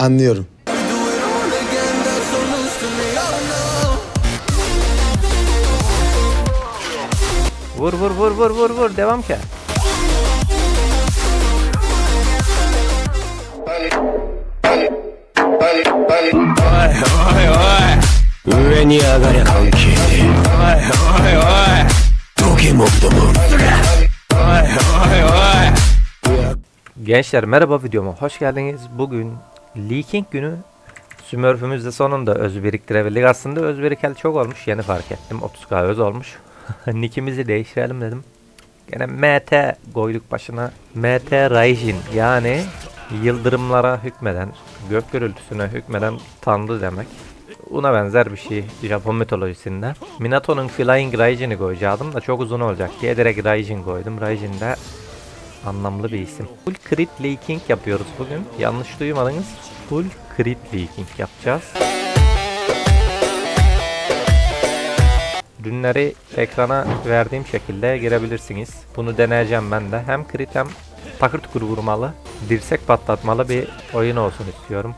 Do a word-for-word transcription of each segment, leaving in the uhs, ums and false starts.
Anlıyorum. Vur vur vur vur vur vur devam ki. Vay vay vay. 上に上がりゃ関係ねえ。おいおいおい。ドケモンども。おいおいおい。 Gençler merhaba, videoma hoş geldiniz. Bugün leaking günü. Smurf'ümüz de sonunda öz biriktirebildik. Aslında öz birikel çok olmuş, yeni fark ettim. otuz K öz olmuş. Nickimizi değiştirelim dedim. Gene M T koyduk başına. M T Raijin, yani yıldırımlara hükmeden, gök gürültüsüne hükmeden tanrı demek. Buna benzer bir şey Japon mitolojisinde. Minato'nun Flying Raijin'i koyacaktım da çok uzun olacak diye direkt Raijin koydum. Raijin de anlamlı bir isim. Full crit leaking yapıyoruz bugün. Yanlış duymadınız. Full crit leaking yapacağız. Ürünleri ekrana verdiğim şekilde girebilirsiniz. Bunu deneyeceğim ben de. Hem crit hem takır tukur vurmalı, dirsek patlatmalı bir oyun olsun istiyorum.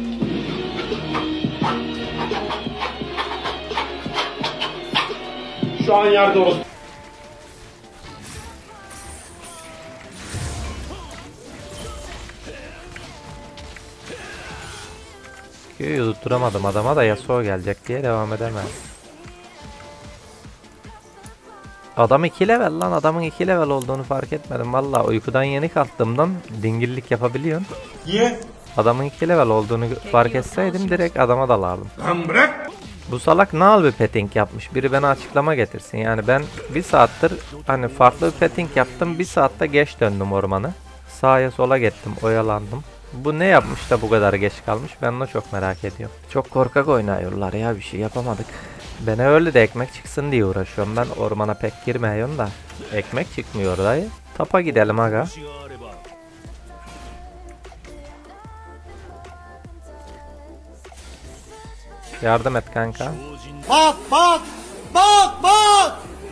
Şu an yerde olsun. Q'yu tutturamadım adama da Yasuo gelecek diye devam edemez. Adam iki level lan, adamın iki level olduğunu fark etmedim. Vallahi uykudan yeni kalktığımdan dingillik yapabiliyorsun. Niye? Adamın iki level olduğunu fark etseydim direkt adama dalardım. Lan bırak. Bu salak nal bir petting yapmış. Biri bana açıklama getirsin. Yani ben bir saattir hani farklı bir petting yaptım. Bir saatte geç döndüm ormanı. Sağa sola gittim, oyalandım. Bu ne yapmış da bu kadar geç kalmış? Ben onu çok merak ediyorum. Çok korkak oynuyorlar ya, bir şey yapamadık. Ben öyle de ekmek çıksın diye uğraşıyorum. Ben ormana pek girmiyorum da. Ekmek çıkmıyor dayı. Tapa gidelim aga. Yardım et kanka. Bak bak bak bak.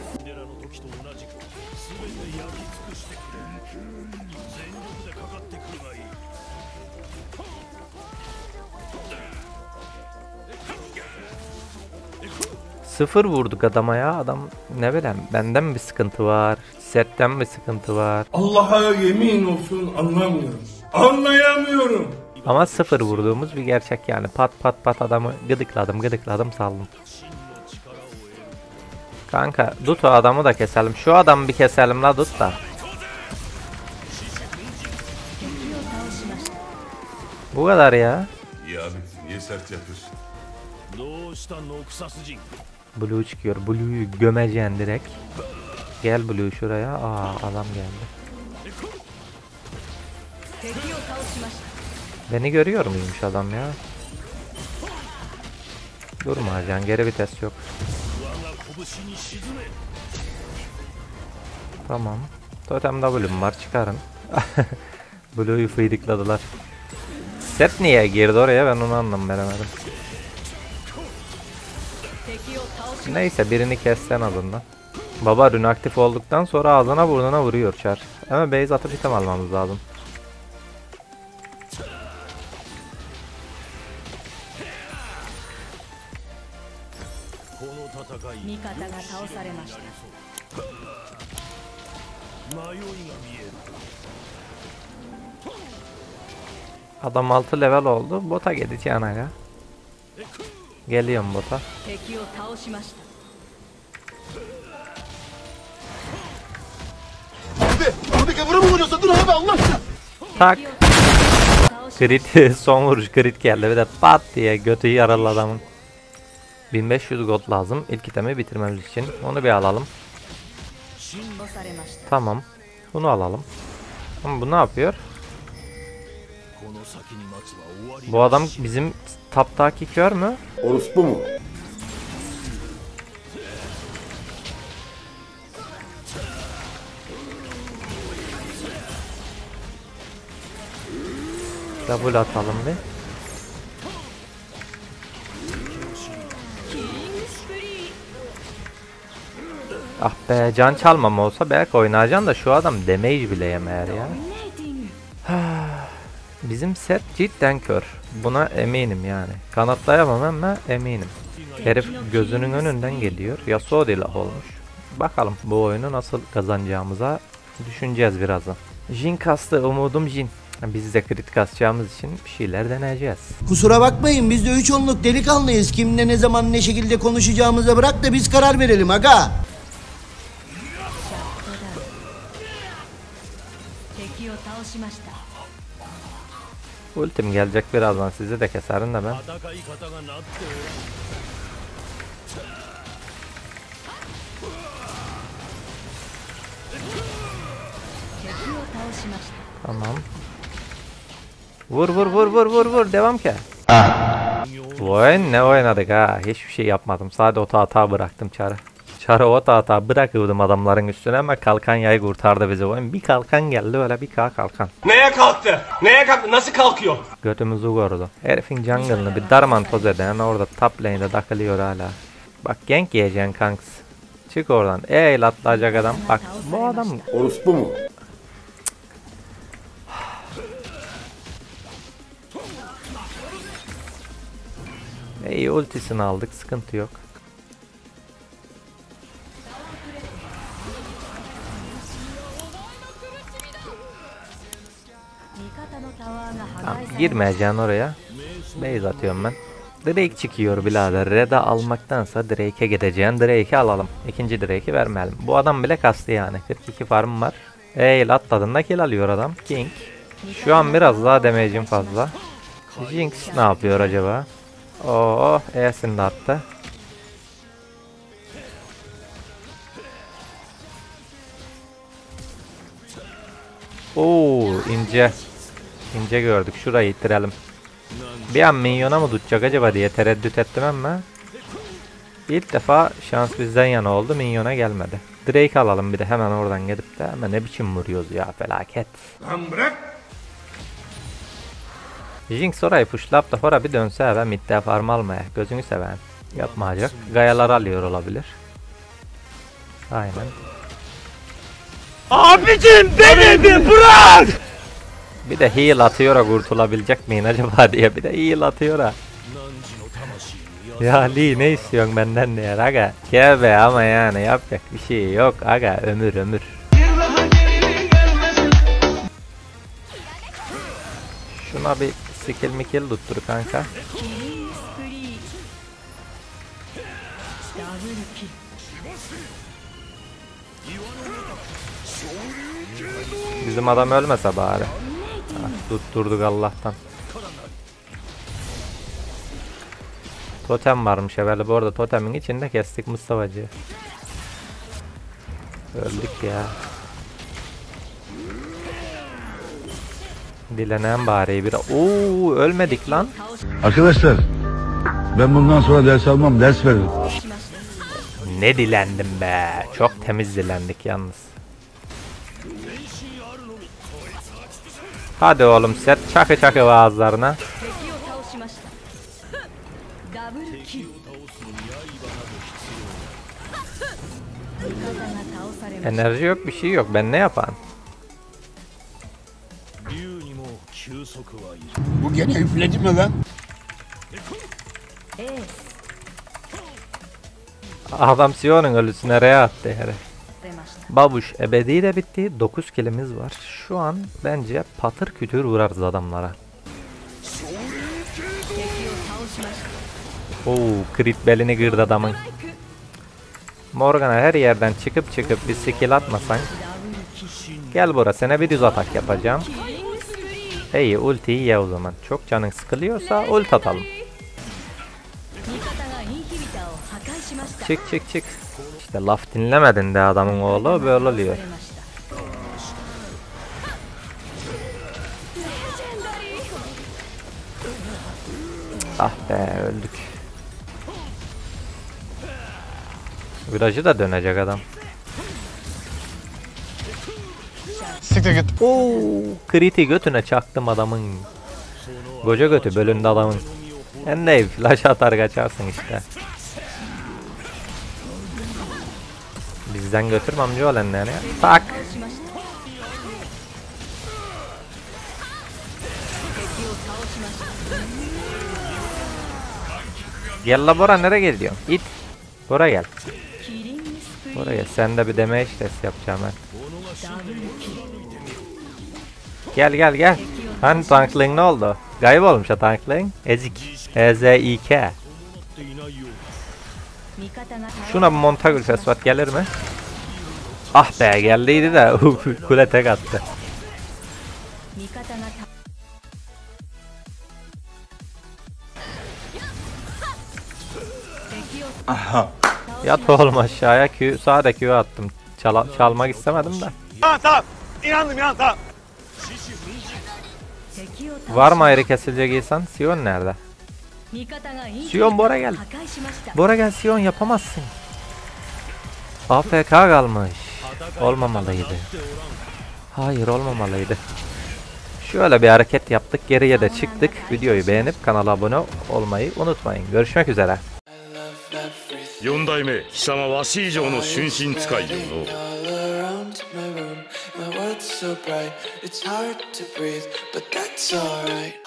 Sıfır vurduk adama ya. Adam ne bileyim, benden mi bir sıkıntı var, setten mi sıkıntı var. Allah'a yemin olsun anlamıyorum. Anlayamıyorum. Ama sıfır vurduğumuz bir gerçek yani. Pat pat pat adamı gıdıkladım gıdıkladım saldım. Kanka tut o adamı da keselim. Şu adamı bir keselim la, tut da. Bu kadar ya. İyi abi, niye sert yapıyorsun? Blue çıkıyor. Blue'yu gömeceksin direkt. Gel Blue şuraya. Aa adam geldi. Beni görüyor muymuş adam ya? Durma ajan, geri vites yok. Tamam. Totem W'm var, çıkarın. Blue'yu fıydıkladılar. Set niye girdi oraya, ben onu anlam veremedim. Neyse birini kessen azından. Baba rün aktif olduktan sonra ağzına burnuna vuruyor çar. Ama base atıp item almamız lazım. Adam altı level oldu. Bota gideceğim aga. Geliyorum bota. Abi buradaki vuramıyorsa dur abi Allah aşkına. Tak. Crit son vuruş crit geldi, bir de pat diye götü yaralı adamın. bin beş yüz gold lazım ilk itemi bitirmemiz için. Onu bir alalım. Tamam. Bunu alalım. Ama bu ne yapıyor? Bu adam bizim taptaki kör mü? Orospu mu? Double atalım bir. Ah be, can çalmam olsa belki oynayacaksın da şu adam damage bile yemeyer ya. Bizim set cidden kör. Buna eminim yani. Kanatlayamam ama eminim. Herif gözünün önünden geliyor. Yasuo dilah olmuş. Bakalım bu oyunu nasıl kazanacağımıza düşüneceğiz birazdan. Jin kastı, umudum Jin. Biz de crit kasacağımız için bir şeyler deneyeceğiz. Kusura bakmayın biz de üç onluk delikanlıyız. Kimle ne zaman ne şekilde konuşacağımıza bırak da biz karar verelim aga. Ultim gelecek birazdan, sizi de keserim de ben. Tamam. Vur vur vur vur vur vur devam ki. Bu oyun ne oynadık ha, hiçbir şey yapmadım, sadece ota hata bıraktım çarı. Çarı ota hata bırakıyordum adamların üstüne ama kalkan yayı kurtardı bizi oyun. Bir kalkan geldi öyle, bir k kalkan. Neye kalktı? Neye kalktı? Nasıl kalkıyor? Götümüzü gördü. Herifin jungle'ını bir darman toz eden orada top lane'de takılıyor hala. Bak gank yiyeceksin kanks. Çık oradan. Eğil atlayacak adam. Bak bu adam Orospu mu? iyi, ultisini aldık, sıkıntı yok. Tamam, girmeyeceksin oraya. Base atıyorum ben. Drake çıkıyor birader. Red'a almaktansa Drake'e gideceğin. Drake'i alalım. İkinci Drake'i vermeyelim. Bu adam bile kastı yani. kırk iki farm var. Eğil atladığında kill alıyor adam. King. Şu an biraz daha damage'im fazla. Jinx ne yapıyor acaba? Oo, E'sini de attı. Oo, ince. İnce gördük. Şurayı ittirelim. Bir an minyona mı tutacak acaba diye tereddüt ettim ama ilk defa şans bizden yana oldu, minyona gelmedi. Drake alalım bir de hemen oradan gidip de, ama ne biçim vuruyoruz ya, felaket. Lan bırak. Jinx orayı pushlayıp da hora bir dönse ben midde farm almaya, gözünü seven yapmayacak. Gayalar alıyor olabilir. Aynen. Abicim denedi bırak! Bir de heal atıyor, kurtulabilecek miyim acaba diye, bir de heal atıyor ha. Ya Lee ne istiyorsun benden diye aga. Gel be, ama yani yapacak bir şey yok aga, ömür ömür. Şuna bir skill mikil tuttur kanka. Bizim adam ölmese bari. Ah, tutturduk Allah'tan. Totem varmış evvela, bu arada totemin içinde kestik Mustafa'cı. Öldük ya. Dilenen bari bir. Oo, ölmedik lan. Arkadaşlar ben bundan sonra ders almam, ders veririm. Ne dilendim be. Çok temiz dilendik yalnız. Hadi oğlum set, çakı çakı ağızlarına. Enerji yok, bir şey yok, ben ne yapayım? Bu gene üfledi mi lan? Adam Sion'un ölüsüne re attı herif. Babuş ebedi de bitti. dokuz kilimiz var. Şu an bence patır kütür vurarız adamlara. Oo, crit belini kırdı adamın. Morgana her yerden çıkıp çıkıp bir skill atmasan. Gel buraya, sana bir düz atak yapacağım. İyi, ultiyi ye o zaman. Çok canın sıkılıyorsa ult atalım. Çık çık çık. İşte laf dinlemedin de adamın oğlu, böyle oluyor. Ah be, öldük. Virajı da dönecek adam. Siktir git. Oo, kriti götüne çaktım adamın. Koca götü bölündü adamın. En ne flash atar kaçarsın işte. Bizden götürme amca olanları ya. Tak. Gel la Bora, nereye gidiyorsun? İt. Bora gel. Bora gel. Sen de bir damage test yapacağım ben. Gel gel gel. Hani tanklığın ne oldu? Kaybolmuş ha tanklığın. Ezik. E Z İ K. Şuna bir Montagül Fesvat gelir mi? Ah be, geldiydi de kule tek attı. Yat oğlum aşağıya, Q, sağda Q attım. Çala, çalmak istemedim de. Tamam tamam. İnandım ya tamam. Var mı ayrı kesilecek insan? Sion nerede? Sion Bora gel. Bora gel Sion, yapamazsın. A F K kalmış. Olmamalıydı. Hayır, olmamalıydı. Şöyle bir hareket yaptık, geriye de çıktık. Videoyu beğenip kanala abone olmayı unutmayın. Görüşmek üzere. 四代目貴様わし以上の春心使いよの All around my room, my world's so bright, it's hard to breathe, but that's alright.